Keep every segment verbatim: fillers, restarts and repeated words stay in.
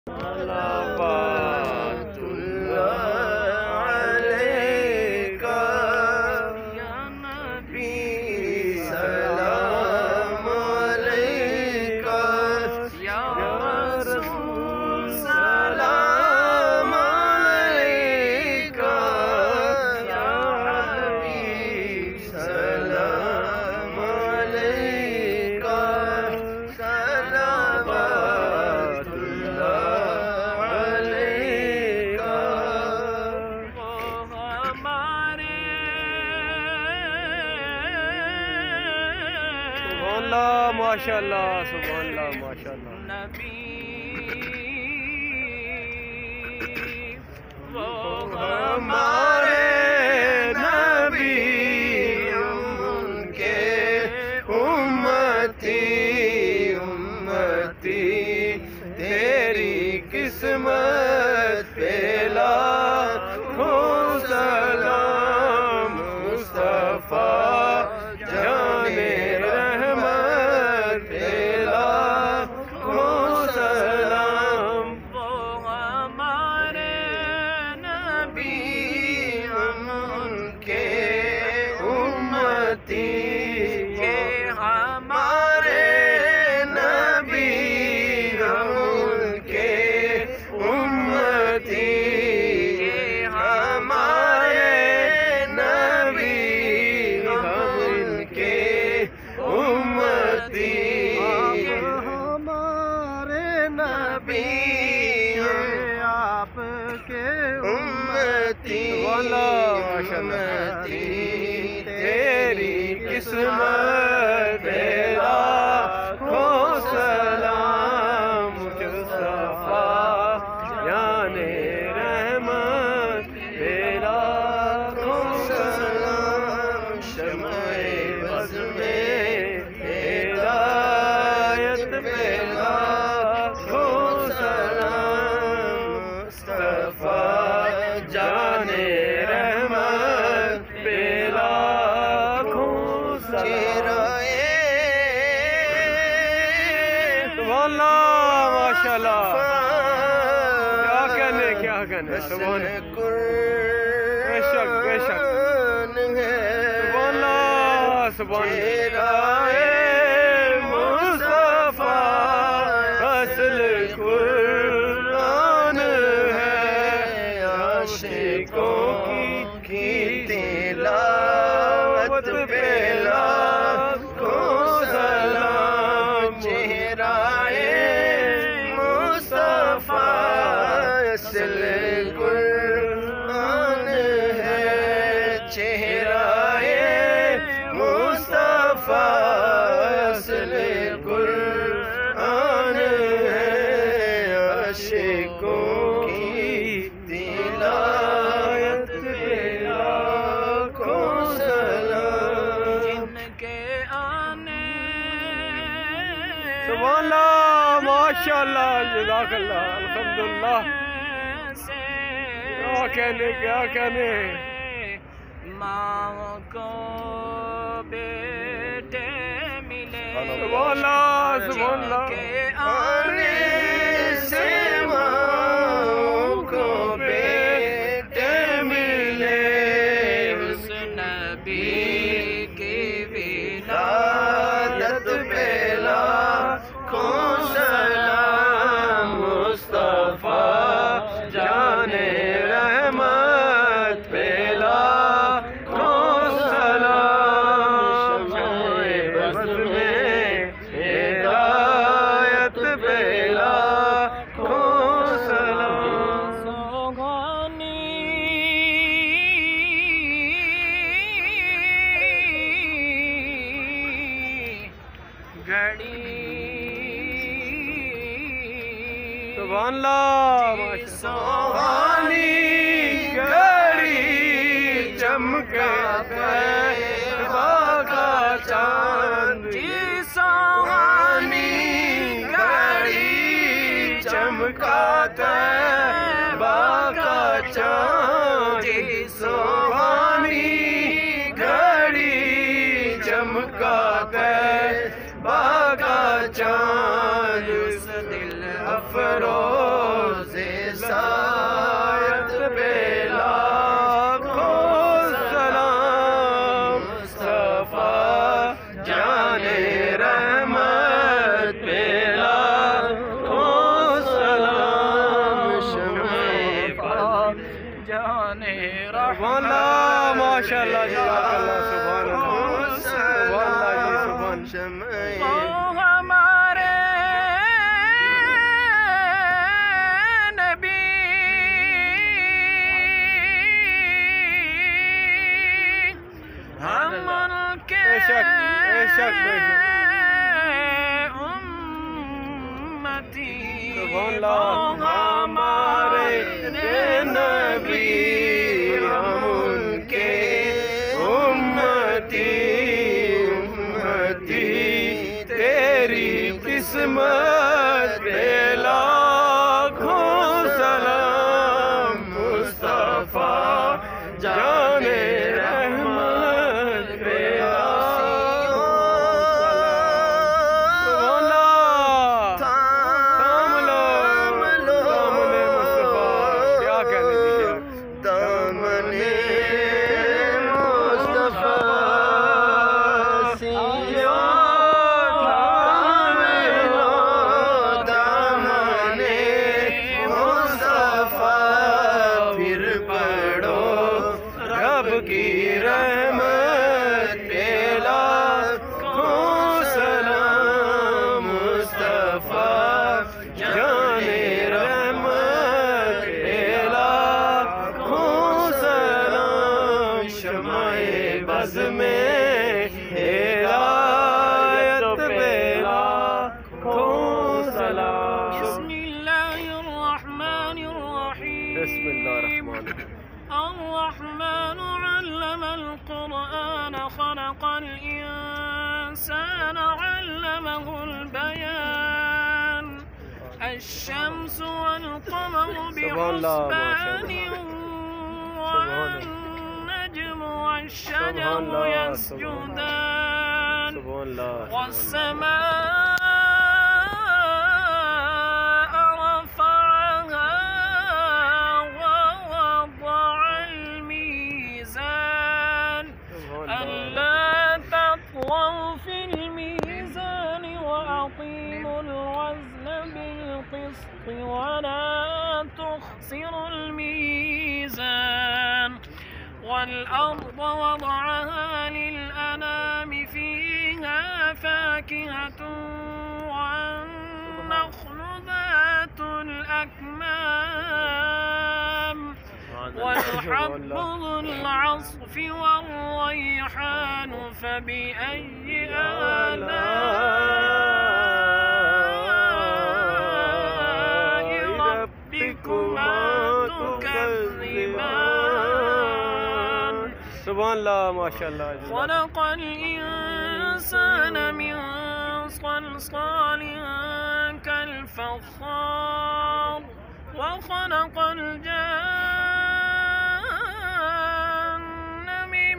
صلوات اللہ علیک یا نبی، سلام علیک یا رسول، سلام علیک یا حبیب، سلام علیک، صلوات اللہ علیک۔ وہ ہمارے سبحان اللہ، ماشاء اللہ، سبحان اللہ، ماشاء اللہ نبی، وہ ہمارے نبی، ہم ان کے امتی، امتی تیری قسمت پہ لاکھوں سلام، مصطفیٰ جانے رحمت پہ لاکھوں سلام۔ وہ ہمارے نبی، ہم ان کے امتی، یہ ہمارے نبی، ہم ان کے امتی، یہ ہمارے نبی، ہم ان کے امتی، ہمارے نبی، ہم آپ کے امتی، امتی تیری قسمت پہ لاکھوں سلام، مصطفیٰ جانے رحمت پہ لاکھوں سلام، شمع بز میں ہدایت پہ لاکھوں سلام، مصطفیٰ جانے رحمت پہ لاکھوں سلام۔ سبحان اللہ، ماشاء اللہ، کیا کہنے کیا کہنے، سبحان اللہ، بے شک بے شک، سبحان اللہ، سبحان اللہ، مصطفیٰ اصل قرآن ہے، عاشقوں کی تلاوت پہ لاکھوں سلام، چہرہ مصطفیٰ اصل قرآن ہے، چہرہ مصطفیٰ اصل قرآن ہے، عاشقوں کی تلاوت پہ لاکھوں سلام، جن کے آنے سبحان اللہ، ماشاء اللہ، جزاک اللہ، الحمدللہ، کیا کہنے کیا کہنے، ماں کو بیٹے ملے، سبحان اللہ، سبحان اللہ، جن کے آنے سے ماں کو بیٹے ملے، اس نبی کی ولادت پہ لاکھوں سلام، مصطفیٰ جانے رحمت پہ لاکھوں سلام، شمع بز میں ہدایت پہ لاکھوں سلام، سوگانی گھڑی، سبحان اللہ، سوہانی گھڑی چمکا طیبہ کا چاند، جی سوہانی گھڑی چمکا طیبہ کا چاند، جی سوہانی گھڑی چمکا طیبہ کا چاند، اس دل افروز سبحان اللہ ماشاء اللہ جزاک اللہ سبحان اللہ سبحان اللہ جی سبحان ہمارے نبی ہم ان کے بے شک بے شک بے شک امتی سبحان اللہ ہمارے نبی ہم ان کے امتی امتی تیری قسمت پہ لاکھوں سلام مصطفیٰ جان رحمت پہ کی رحمت پہ لاکھوں سلام مصطفیٰ جان رحمت پہ لاکھوں سلام شمع بز میں ہدایت پہ لاکھوں سلام بسم اللہ الرحمن الرحیم بسم اللہ الرحمن الرحیم الرحمن علم القرآن خلق الإنسان علمه البيان الشمس والقمر بحسبان والنجم والشجر يسجدان والسماء ولا تخسروا الميزان والأرض وضعها للأنام فيها فاكهة والنخل ذات الأكمام والحب ذو العصف والريحان فبأي آلاء سبحان اللہ ماشاء اللہ خلق الإنسان من صلصال كالفخار وخلق الجان من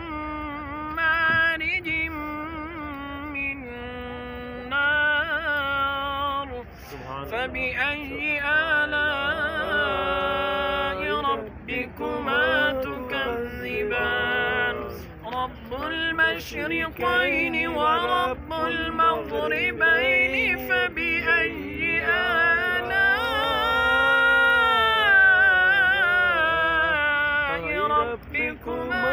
مارج من نار فبأي آلاء ربكما تكذبان رب المشرقين ورب المغربين فبأي آلاء ربكما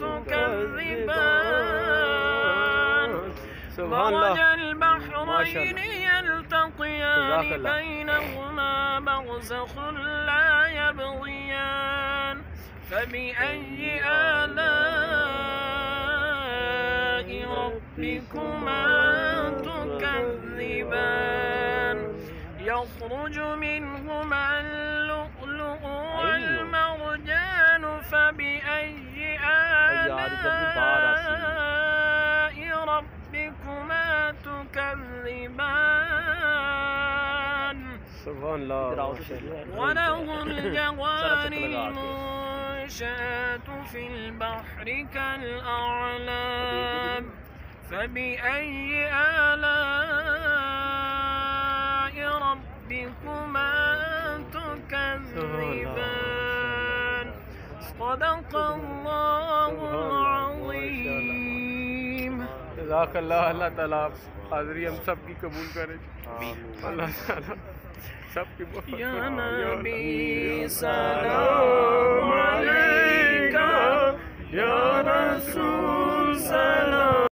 تكذبان مرج البحرين يلتقيان بينهما برزخ لا يبغيان فبأي آلاء ربكما تكذبان يخرج منهما اللؤلؤ والمرجان فبأي آلاء ربكما تكذبان سبحان الله وله الجوار المنشآت في البحر كالأعلام فبأي آلاء ربكما تكذبان صدق الله العظيم جزاک اللہ اللہ تعالیٰ حاضری ہم سب کی قبول کرے اللہ تعالیٰ سب کی یا نبی سلام